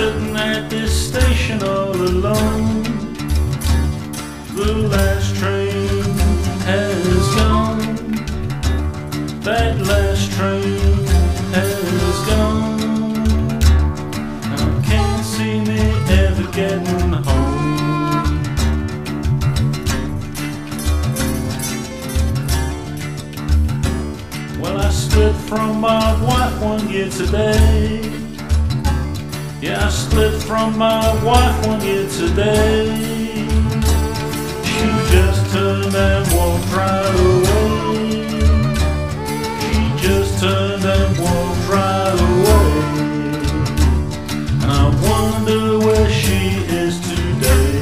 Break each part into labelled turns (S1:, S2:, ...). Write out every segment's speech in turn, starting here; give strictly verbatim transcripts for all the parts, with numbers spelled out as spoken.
S1: sitting at this station all alone. The last train has gone. That last train has gone. I can't see me ever getting home. Well, I split from my wife one year today. Yeah, I split from my wife one year today. She just turned and walked right away. She just turned and walked right away. And I wonder where she is today.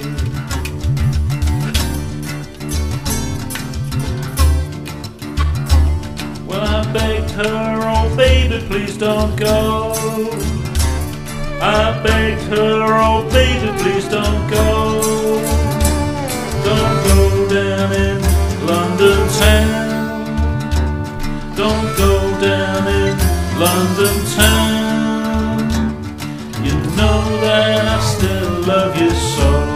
S1: Well, I begged her, oh baby, please don't go. I begged her, oh baby, please don't go. Don't go down in London town. Don't go down in London town. You know that I still love you so.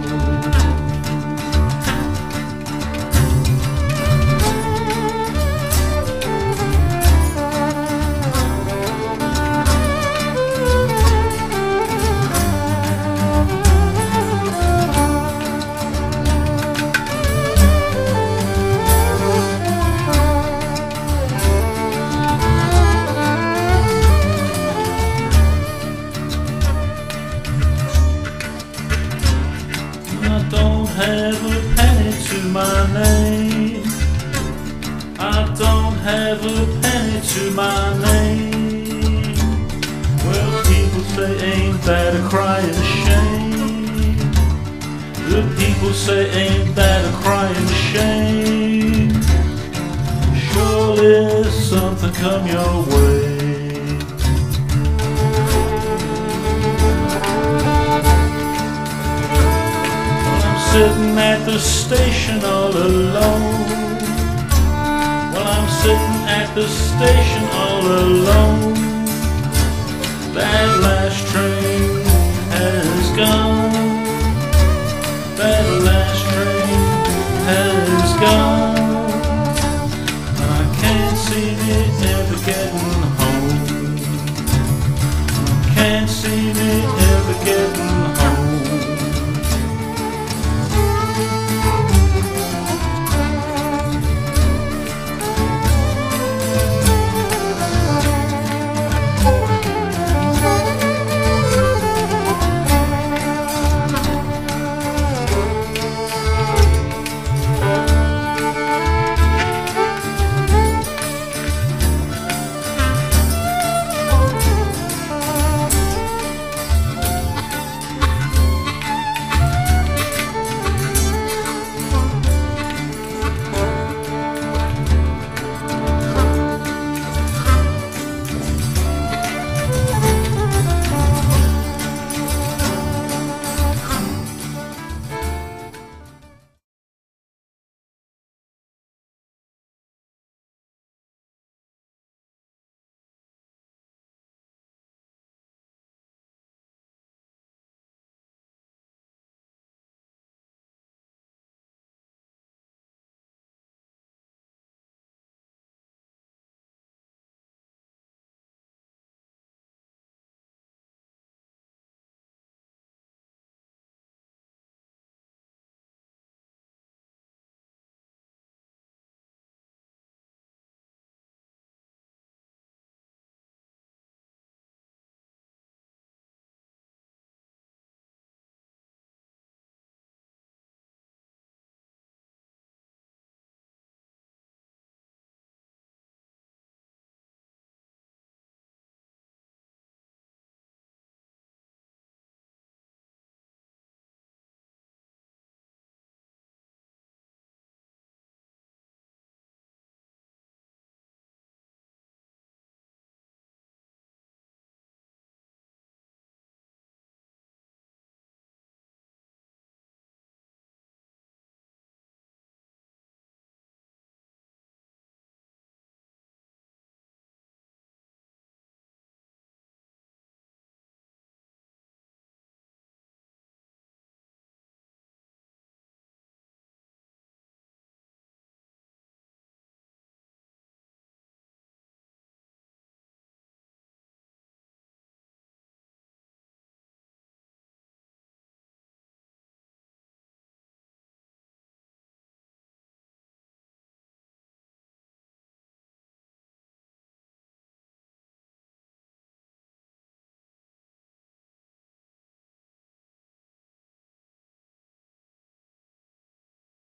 S1: I don't have a penny to my name. I don't have a penny to my name. Well, people say, ain't that a crying shame? The people say, ain't that a crying shame? Surely something come your way. Sitting at the station all alone. Well, I'm sitting at the station all alone. That last train has gone. That last train has gone. And I can't see me ever getting home. I can't see me ever getting home.